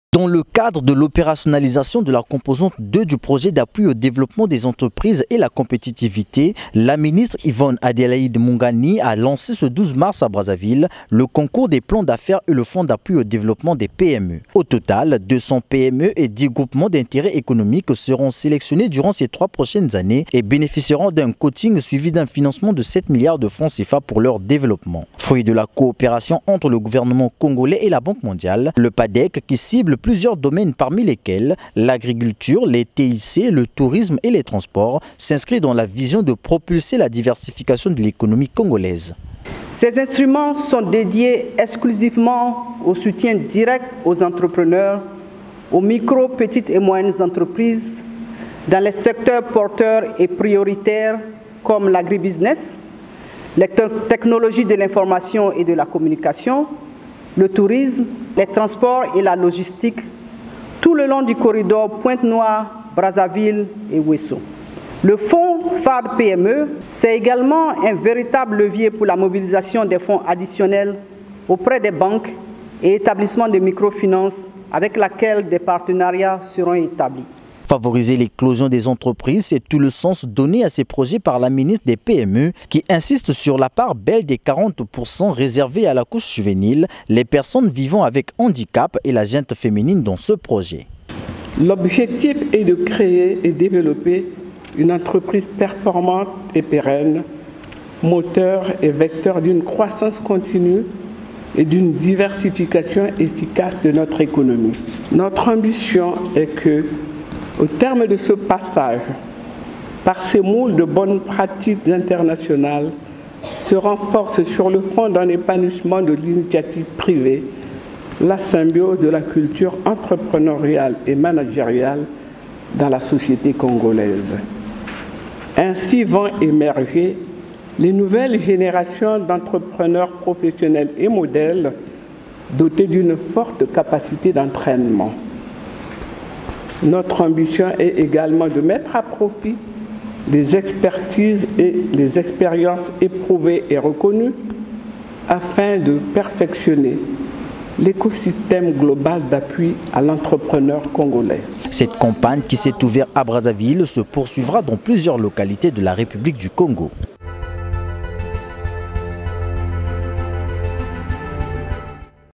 Dans le cadre de l'opérationnalisation de la composante 2 du projet d'appui au développement des entreprises et la compétitivité, la ministre Yvonne Adélaïde Mungani a lancé ce 12 mars à Brazzaville le concours des plans d'affaires et le fonds d'appui au développement des PME. Au total, 200 PME et 10 groupements d'intérêt économique seront sélectionnés durant ces 3 prochaines années et bénéficieront d'un coaching suivi d'un financement de 7 milliards de francs CFA pour leur développement. Fruit de la coopération entre le gouvernement congolais et la Banque mondiale, le PADEC qui cible plusieurs domaines parmi lesquels l'agriculture, les TIC, le tourisme et les transports s'inscrit dans la vision de propulser la diversification de l'économie congolaise. Ces instruments sont dédiés exclusivement au soutien direct aux entrepreneurs, aux micro, petites et moyennes entreprises dans les secteurs porteurs et prioritaires comme l'agribusiness, les technologies de l'information et de la communication, le tourisme, les transports et la logistique, tout le long du corridor Pointe-Noire, Brazzaville et Ouesso. Le fonds FAD PME, c'est également un véritable levier pour la mobilisation des fonds additionnels auprès des banques et établissements de microfinance avec lesquels des partenariats seront établis. Favoriser l'éclosion des entreprises, c'est tout le sens donné à ces projets par la ministre des PME qui insiste sur la part belle des 40% réservée à la couche juvénile, les personnes vivant avec handicap et la gente féminine dans ce projet. L'objectif est de créer et développer une entreprise performante et pérenne, moteur et vecteur d'une croissance continue et d'une diversification efficace de notre économie. Notre ambition est que, au terme de ce passage, par ces moules de bonnes pratiques internationales, se renforce sur le fond d'un épanouissement de l'initiative privée, la symbiose de la culture entrepreneuriale et managériale dans la société congolaise. Ainsi vont émerger les nouvelles générations d'entrepreneurs professionnels et modèles dotés d'une forte capacité d'entraînement. Notre ambition est également de mettre à profit des expertises et des expériences éprouvées et reconnues afin de perfectionner l'écosystème global d'appui à l'entrepreneur congolais. Cette campagne qui s'est ouverte à Brazzaville se poursuivra dans plusieurs localités de la République du Congo.